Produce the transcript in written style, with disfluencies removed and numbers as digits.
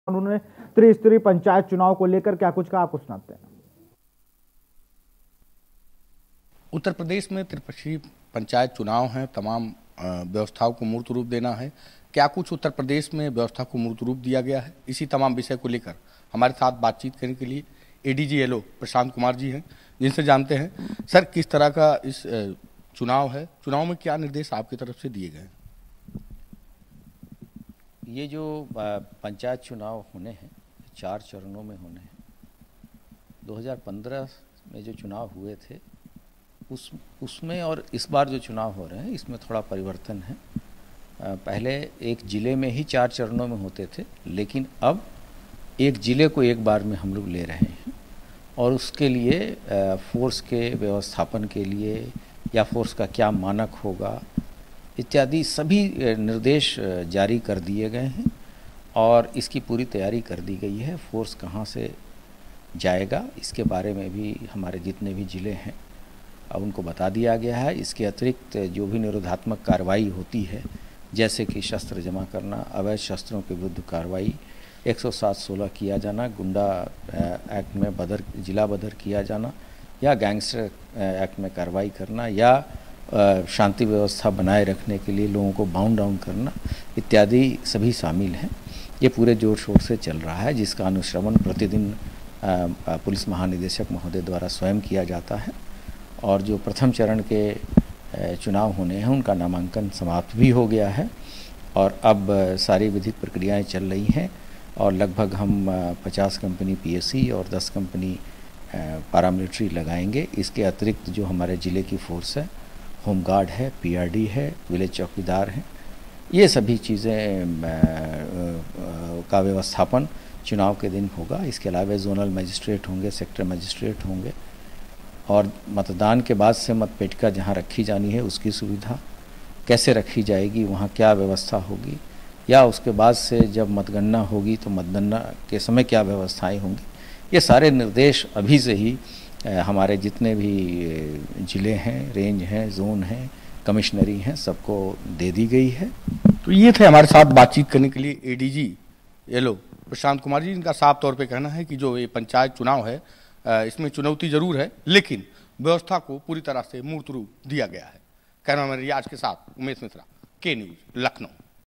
उन्होंने त्रिस्तरीय पंचायत चुनाव को लेकर क्या कुछ कहा, कुछ सुनाते हैं। उत्तर प्रदेश में त्रिपक्षीय पंचायत चुनाव हैं, तमाम व्यवस्थाओं को मूर्त रूप देना है। क्या कुछ उत्तर प्रदेश में व्यवस्था को मूर्त रूप दिया गया है, इसी तमाम विषय को लेकर हमारे साथ बातचीत करने के लिए एडीजी एलओ प्रशांत कुमार जी हैं, जिनसे जानते हैं सर किस तरह का इस चुनाव है, चुनाव में क्या निर्देश आपकी तरफ से दिए गए हैं। ये जो पंचायत चुनाव होने हैं 4 चरणों में होने हैं। 2015 में जो चुनाव हुए थे उसमें और इस बार जो चुनाव हो रहे हैं इसमें थोड़ा परिवर्तन है। पहले एक ज़िले में ही 4 चरणों में होते थे, लेकिन अब एक ज़िले को एक बार में हम लोग ले रहे हैं और उसके लिए फोर्स के व्यवस्थापन के लिए या फोर्स का क्या मानक होगा इत्यादि सभी निर्देश जारी कर दिए गए हैं और इसकी पूरी तैयारी कर दी गई है। फोर्स कहाँ से जाएगा इसके बारे में भी हमारे जितने भी ज़िले हैं उनको बता दिया गया है। इसके अतिरिक्त जो भी निरोधात्मक कार्रवाई होती है, जैसे कि शस्त्र जमा करना, अवैध शस्त्रों के विरुद्ध कार्रवाई, 107-16 किया जाना, गुंडा एक्ट में जिला बदर किया जाना या गैंगस्टर एक्ट में कार्रवाई करना या शांति व्यवस्था बनाए रखने के लिए लोगों को बाउंड डाउन करना इत्यादि सभी शामिल हैं। ये पूरे जोर शोर से चल रहा है, जिसका अनुश्रवण प्रतिदिन पुलिस महानिदेशक महोदय द्वारा स्वयं किया जाता है और जो प्रथम चरण के चुनाव होने हैं उनका नामांकन समाप्त भी हो गया है और अब सारी विधिक प्रक्रियाएं चल रही हैं और लगभग हम 50 कंपनी पीएससी और 10 कंपनी पैरामिलिट्री लगाएंगे। इसके अतिरिक्त जो हमारे ज़िले की फोर्स है, होमगार्ड है, पीआरडी है, विलेज चौकीदार हैं, ये सभी चीज़ें का व्यवस्थापन चुनाव के दिन होगा। इसके अलावा जोनल मजिस्ट्रेट होंगे, सेक्टर मजिस्ट्रेट होंगे और मतदान के बाद से मतपेटिका जहाँ रखी जानी है उसकी सुविधा कैसे रखी जाएगी, वहाँ क्या व्यवस्था होगी, या उसके बाद से जब मतगणना होगी तो मतगणना के समय क्या व्यवस्थाएं होंगी, ये सारे निर्देश अभी से ही हमारे जितने भी ज़िले हैं, रेंज हैं, जोन हैं, कमिश्नरी हैं, सबको दे दी गई है। तो ये थे हमारे साथ बातचीत करने के लिए एडीजी एलओ प्रशांत कुमार जी। इनका साफ तौर पे कहना है कि जो ये पंचायत चुनाव है इसमें चुनौती जरूर है, लेकिन व्यवस्था को पूरी तरह से मूर्त रूप दिया गया है। कैमरामैन रियाज के साथ उमेश मिश्रा, के न्यूज़, लखनऊ।